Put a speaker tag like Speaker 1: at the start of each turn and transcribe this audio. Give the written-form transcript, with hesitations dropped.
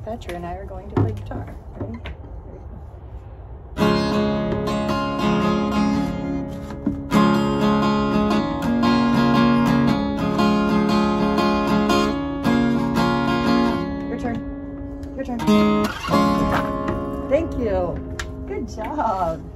Speaker 1: Thatcher and I are going to play guitar. Ready? Your turn. Your turn. Thank you. Good job.